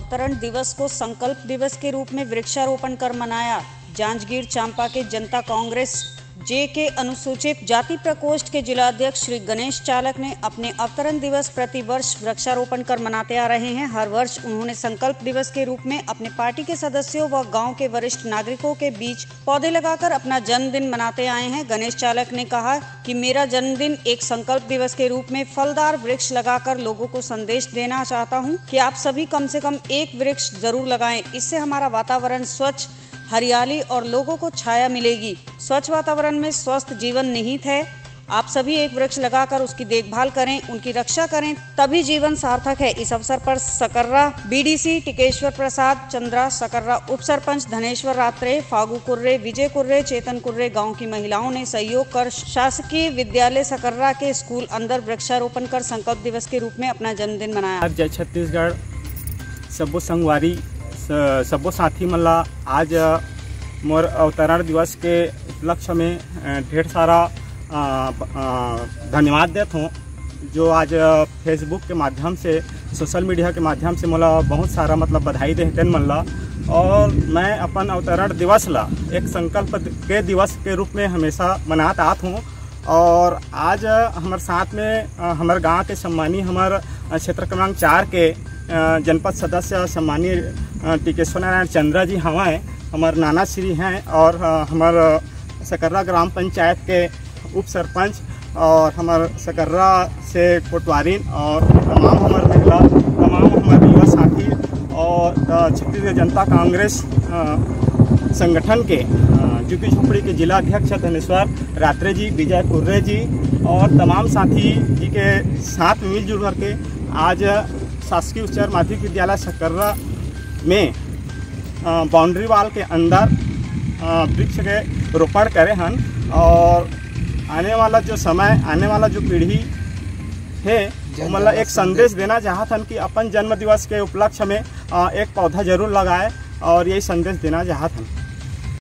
अवतरण दिवस को संकल्प दिवस के रूप में वृक्षारोपण कर मनाया। जांजगीर चांपा के जनता कांग्रेस जे के अनुसूचित जाति प्रकोष्ठ के जिलाध्यक्ष श्री गणेश चालक ने अपने अवतरण दिवस प्रति वर्ष वृक्षारोपण कर मनाते आ रहे हैं। हर वर्ष उन्होंने संकल्प दिवस के रूप में अपने पार्टी के सदस्यों व गांव के वरिष्ठ नागरिकों के बीच पौधे लगाकर अपना जन्मदिन मनाते आए हैं। गणेश चालक ने कहा कि मेरा जन्मदिन एक संकल्प दिवस के रूप में फलदार वृक्ष लगाकर लोगों को संदेश देना चाहता हूँ कि आप सभी कम से कम एक वृक्ष जरूर लगाएं। इससे हमारा वातावरण स्वच्छ, हरियाली और लोगों को छाया मिलेगी। स्वच्छ वातावरण में स्वस्थ जीवन निहित है। आप सभी एक वृक्ष लगाकर उसकी देखभाल करें, उनकी रक्षा करें, तभी जीवन सार्थक है। इस अवसर पर सकर्रा बीडीसी टिकेश्वर प्रसाद चंद्रा, सकर्रा उप सरपंच धनेश्वर रात्रे, फागू कुर्रे, विजय कुर्रे, चेतन कुर्रे गांव की महिलाओं ने सहयोग कर शासकीय विद्यालय सकर्रा के स्कूल अंदर वृक्षारोपण कर संकल्प दिवस के रूप में अपना जन्मदिन मनाया। जय छत्तीसगढ़ सब्बो संगवारी सब्बो साथी मन ला आज मोर अवतरण दिवस के उपलक्ष्य में ढेर सारा धन्यवाद देता हूँ। जो आज फेसबुक के माध्यम से, सोशल मीडिया के माध्यम से मोला बहुत सारा बधाई देते मन ला। और मैं अपन अवतरण दिवस ला एक संकल्प के दिवस के रूप में हमेशा मनाता आता हूँ। और आज हमारे साथ में हमारे गांव के सम्मानीय, हमारे क्षेत्र क्रमांक 4 के जनपद सदस्य सम्मानीय टिकेश्वर नारायण चंद्रा जी हमारे हमारे नाना श्री हैं, और हमारे सकर्रा ग्राम पंचायत के उप सरपंच, और हमारे सकर्रा से कोटवारीन, और तमाम हमारे महिला, तमाम हमारे युवा साथी, और छत्तीसगढ़ जनता कांग्रेस संगठन के झुग्गी झोपड़ी के जिला अध्यक्ष धनेश्वर रात्रे जी, विजय कुर्रे जी और तमाम साथी जी के साथ मिलजुल करके आज शासकीय उच्च माध्यमिक विद्यालय सकर्रा में बाउंड्री वाल के अंदर वृक्ष के रोपण करे हन। और आने वाला जो समय, आने वाला जो पीढ़ी है, मतलब एक संदेश देना चाहत हन कि अपन जन्म दिवस के उपलक्ष्य में एक पौधा जरूर लगाए, और यही संदेश देना चाहत हन।